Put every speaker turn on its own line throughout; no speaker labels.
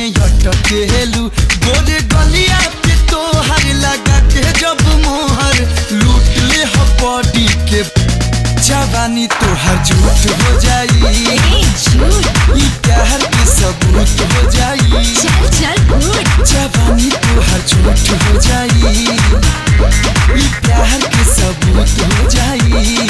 में अटकेलू गोरे गलिया पे तोहर लगा के जब मोहर लूट ले हो बॉडी के जवानी तोहर झूठ हो जाई ई प्यार के सबूत हो जाई जवानी तोहर झूठ हो जाई ई प्यार के सबूत हो जाई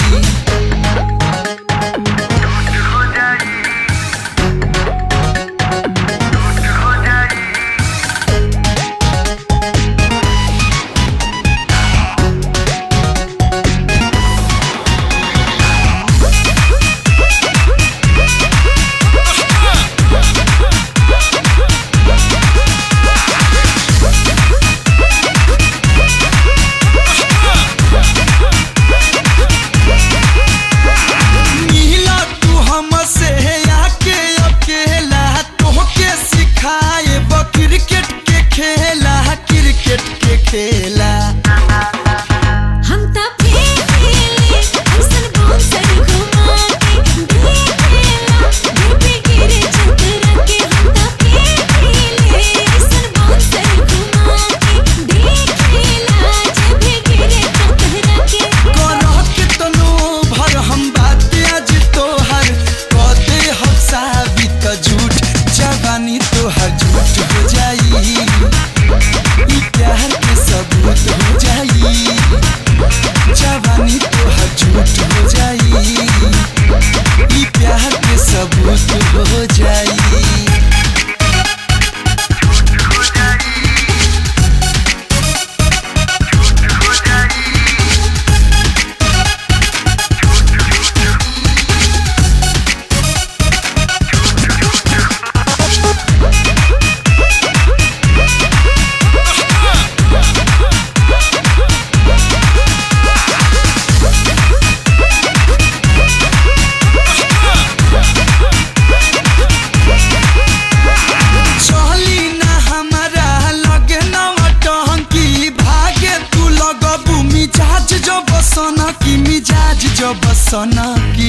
बसना की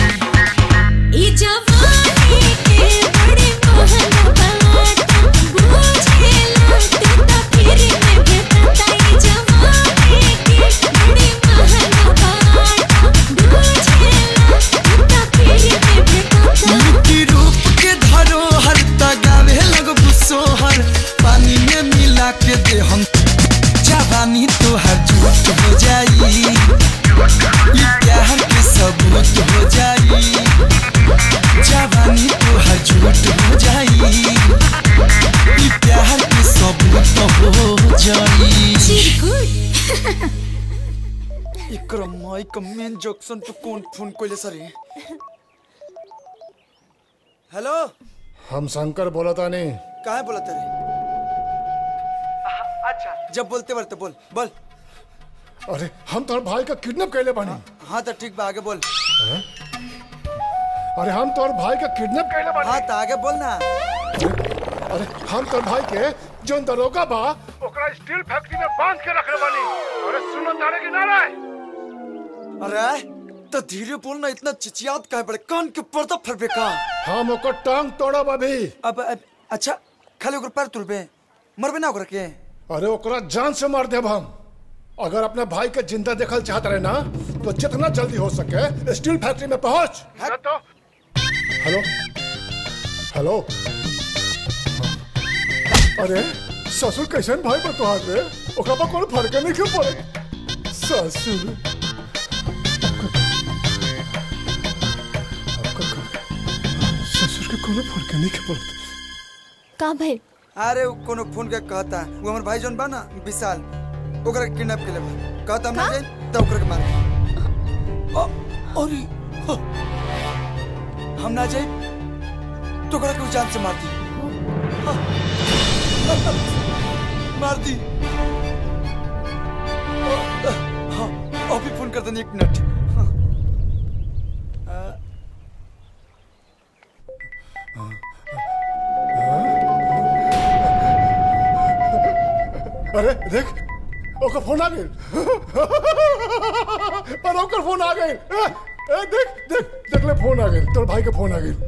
ई जवानी के बड़े मोहन बात बुझेला तू तो फिर में भेटता ई जवानी के बड़े मोहन बात बुझेला तू तो फिर में भेटता लुटी रूप के धरोहर तगावे लगबू सोहर पानी में मिला के दे हम जवानी तोहर झूठ हो जाई प्यार के सबूत हो जाई जवानी तोहर झूठ हो जाई प्यार के सबूत हो जाई इकरा माई का मेन जंक्शन पे कौन फोन कोइले सरी हेलो
हम शंकर बोलता नहीं
काहे बोलत रे अच्छा जब बोलते बोलते बोल बोल
अरे हम तोर भाई का किडनैप कैले बानी
हाँ तो ठीक बा आगे बोल
अरे हम तोर भाई का किडनैप कैले बानी
हाँ तो आगे बोल ना
अरे हम तोर भाई के जोन दरोगा बा ओकरा स्टील फैक्ट्री में बांध के रखले बानी अरे सुनो तारे की नारा
अरे तो धीरे बोल ना इतना चिचियात काहे पड़े कान के पर्दा फरबे का
हम ओकर टांग तोड़ब अभी
अब अच्छा खाली ओकर पैर तुलबे मरबे ना ओकरा के
अरे ओकरा जान से मार देब हम अगर अपने भाई के जिंदा देखल चाहत रहे ना तो जितना जल्दी हो सके स्टील फैक्ट्री में पहुंच तो हेलो हेलो अरे ससुर कैसन भाई बतुहार रे ओकरा पर कोनो फर्क नहीं क्यों पड़े ससुर ससुर के कोनो फर्क नहीं क्यों पड़े
का भाई
अरे कोनो फोन के कहता वो हमर भाई जोन बा ना विशाल ओकरा किडनैप के लेबा कहता हम ना जाए त ओकरा के मार अरे हम ना जाए तो ओकरा के जान से मार दी मार दी हाँ अभी फोन कर देनी 1 मिनट
अरे देख ओकर फोन आ गई और ओकर फोन आ गई देख देख देख ले फोन आ गई, तोर भाई के फोन आ गई।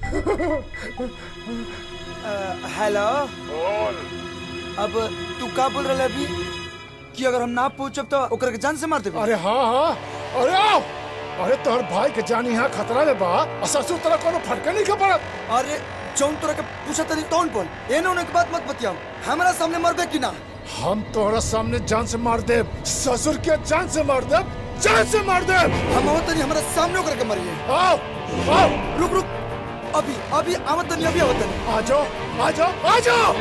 हेलो अब तू का बोल रहा है अभी कि अगर हम ना पहुंचब तो ओकर के जान से मार देबे?
अरे हाँ हाँ, अरे आओ, अरे तोहर भाई के जान यहाँ खतरा में बा, और ससुर तरह कोनो फटके नहीं के पड़त।
अरे जौन तोरा के पूछा तनी तौन बोल, एने ओने के बात मत बतियाओ। हमारा सामने मरबे कि ना?
हम तोहरा सामने जान से मार दे, ससुर के जान से मार दे, जान से मार दे।
हम आवत तनी हमारा सामने ओकर के मरिए।
आओ आओ,
रुक रुक, अभी अभी आवत तनी, अभी आवत तनी।
आ जाओ आ जाओ आ जाओ।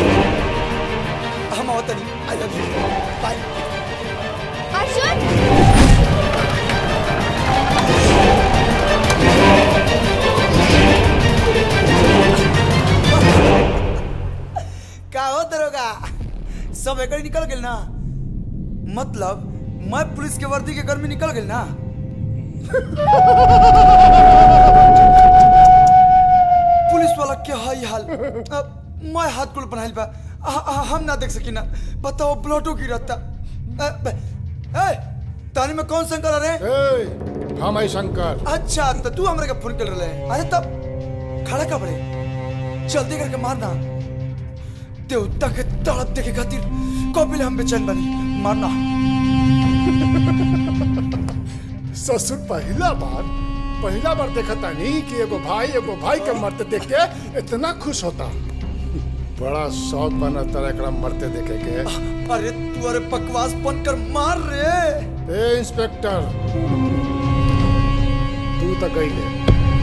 हम आवत तनी, I love you, bye.
Arjun
का हो दरोगा, सब एकड़ निकल गेल ना? मतलब मैं पुलिस के वर्दी के घर में निकल गेल ना? पुलिस वाला क्या हाई हाल, मैं हाथ कुल बनाइल बा, हम ना देख सकी ना। बताओ ब्लडो गिरता। तानी में कौन शंकर रे?
हम है शंकर।
अच्छा तो तू हमरा के फोन कर रहे? अरे तब खड़ा का बड़े, जल्दी करके मारना। देवता के तड़प देखे खातिर कपिल हम बेचैन बनी, मारना।
ससुर पहला बार देखा तानी कि एगो भाई के मरते देख के इतना खुश होता। बड़ा शौक बना तरह एकरा मरते देखे के।
अरे तू अरे बकवास बंद कर, मार रे।
ए इंस्पेक्टर, तू तो गई ले।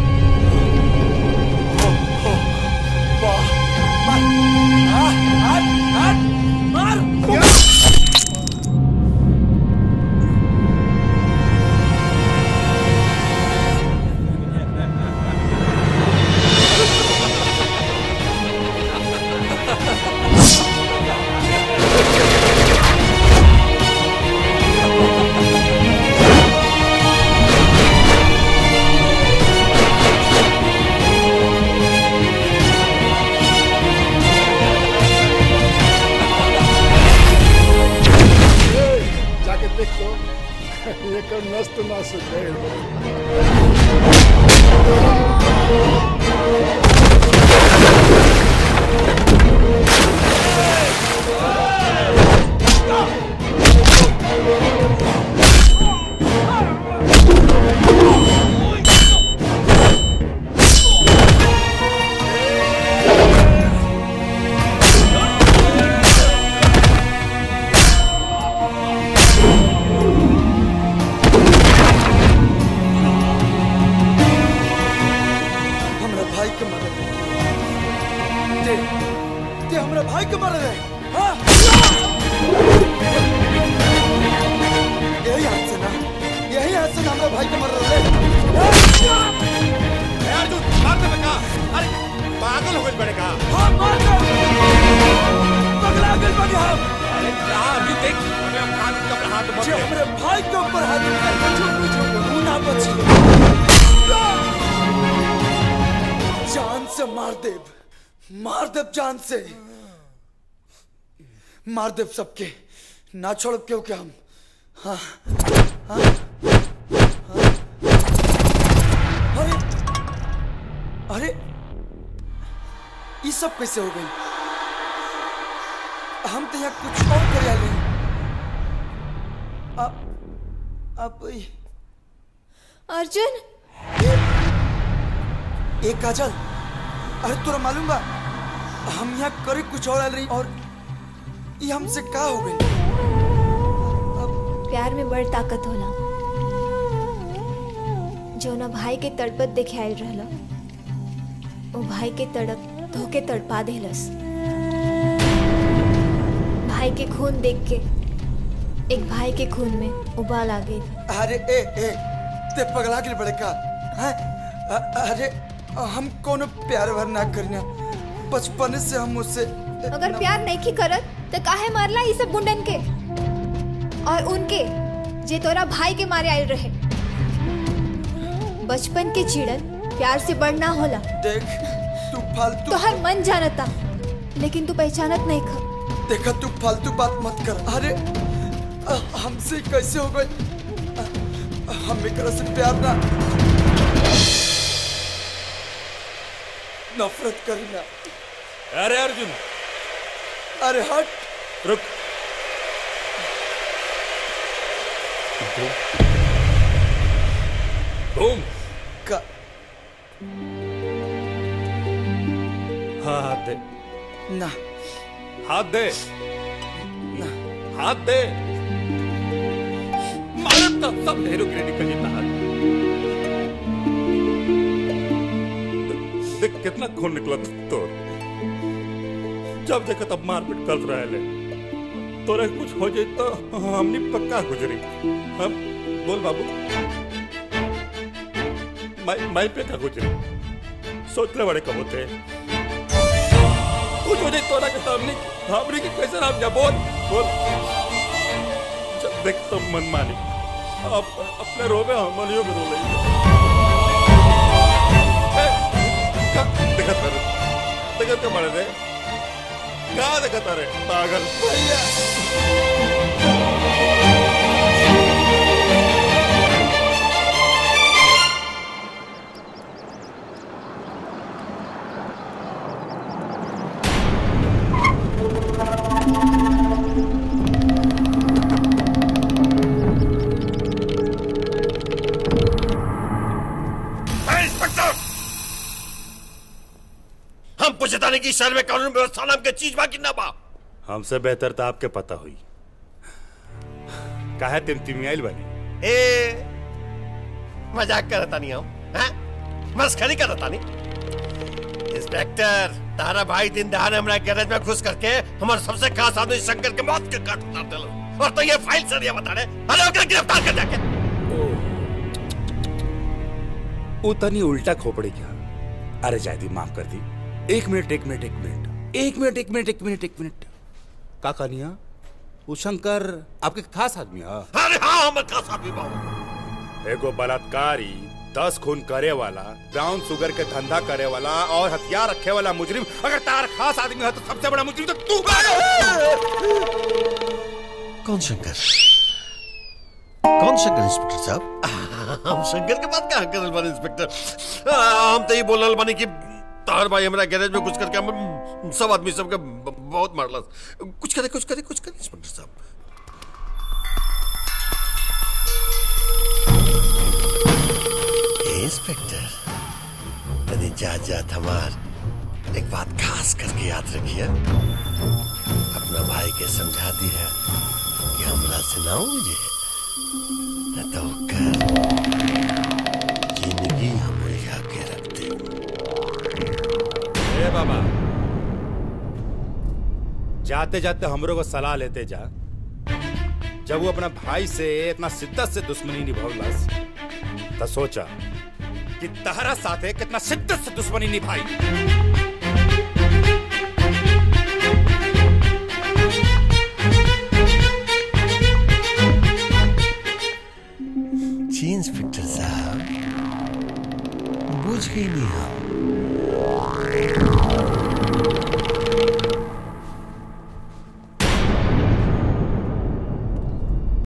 मार देव सबके, ना छोड़ क्यों क्या हम। हाँ हाँ अरे अरे ये सब कैसे हो गई? हम तो यहाँ कुछ और कर रहे हैं। अब
अर्जुन,
एक काजल, अरे तुरा मालूम बा हम यहाँ करे कुछ और रही और ये हमसे का हो गई?
प्यार में बड़ ताकत होला। जो ना भाई के तड़पत देखे आयल रहला, वो भाई के तड़प धोके तड़पा देलस। भाई के खून देख के एक भाई के खून में उबाल आ गई।
अरे ए ते पगला के बड़े का है? अरे हम कोनो प्यार भर ना करना, बचपन से हम उससे।
अगर प्यार नहीं की करत तो काहे मारला ये सब गुंडन के और उनके जे तोरा भाई के मारे आयल रहे। बचपन के चिड़न प्यार से बढ़ना होला।
देख तू फालतू,
तो हर मन जानता लेकिन तू पहचानत नहीं खा।
देखा तू फालतू बात मत कर। अरे हमसे कैसे हो गई? हम एकरा से प्यार ना नफरत करीना।
अरे अर्जुन,
अरे हट।
रुक। घूम।
का
हाथ दे।
ना
हाथ दे।
ना
हाथ दे। मारे तो सब ढेरों के निकल जाता हाथ। देख कितना खून निकला तो। जब देखा तब मारपीट कर रहा है। तोरे कुछ हो जाए तो हमने पक्का गुजरी। हम बोल बाबू, माई पे का गुजरी। सोच ले बड़े कब होते कुछ हो जाए तोरा के सामने हमने की कैसे नाम जा। बोल बोल। जब देख तो मन मानी अब अपने रोवे हमलियों में रो रही देखा क्या बड़े थे कहा देखा रे पागल भैया।
हम पूछतानी की शहर में कानून व्यवस्था नाम के चीज बाकी ना बा।
हमसे बेहतर तो आपके पता हुई काहे तिमतिमियाइल बनी।
ए मजाक करता नहीं हम, हैं? मस्खरी करता नहीं। इंस्पेक्टर तारा भाई दिन दहाड़े हमारे गैरेज में घुस करके हमारे सबसे खास आदमी शंकर के मौत के काट उतार दिला। और तो ये फाइल सर ये बता रहे अरे ओके गिरफ्तार कर जाके।
उतनी उल्टा खोपड़ी क्या। अरे जायदी माफ कर दी। एक मिनट का कहानिया वो शंकर आपके खास आदमी है।
अरे हाँ हम खास आदमी बाबू।
एगो बलात्कारी 10 खून करे वाला ब्राउन शुगर के धंधा करे वाला और हथियार रखे वाला मुजरिम अगर तार खास आदमी है तो सबसे बड़ा मुजरिम तो तू।
कौन शंकर? कौन शंकर इंस्पेक्टर साहब? हम शंकर के बात क्या कर रहे इंस्पेक्टर? हम तो ये बोल रहे बानी कि तार भाई हमारा गैरेज में घुस करके हम सब आदमी सबके बहुत मारला। कुछ करे इंस्पेक्टर साहब। इंस्पेक्टर तनी जात हमार एक बात खास करके याद रखिए। अपना भाई के समझा दी है कि हमरा से ना मुझे न तो जिंदगी हम उलझा के रखते।
ए बाबा जाते जाते हमरो को सलाह लेते जा। जब वो अपना भाई से इतना शिद्दत से दुश्मनी निभावलस तो सोचा कि तहरा साथे कितना शिद्दत से दुश्मनी निभाई।
जी इंस्पेक्टर साहब बुझ गई नहीं हम।